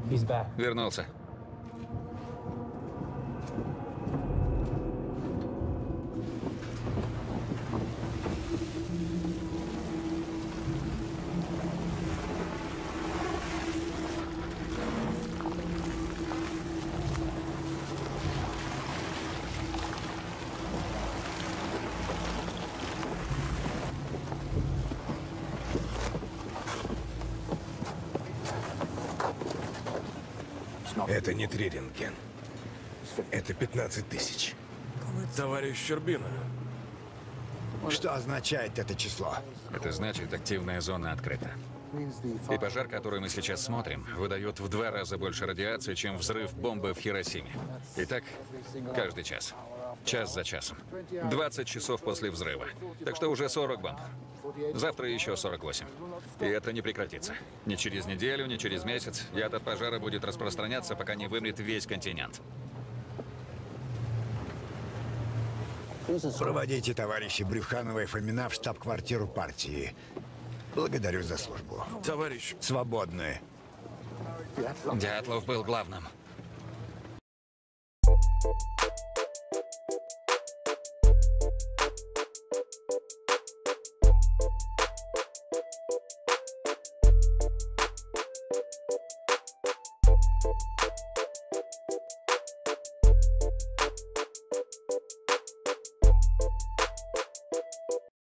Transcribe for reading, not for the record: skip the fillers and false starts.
Вернулся. Это не 3 рентген. Это 15 тысяч. Товарищ Щербина. Что означает это число? Это значит, активная зона открыта. И пожар, который мы сейчас смотрим, выдает в 2 раза больше радиации, чем взрыв бомбы в Хиросиме. И так каждый час. Час за часом. 20 часов после взрыва. Так что уже 40 бомб. Завтра еще 48. И это не прекратится. Ни через неделю, ни через месяц. Яд от пожара будет распространяться, пока не вымрет весь континент. Проводите товарищи Брюханова и Фомина в штаб-квартиру партии. Благодарю за службу. Товарищ. Свободны. Дятлов был главным.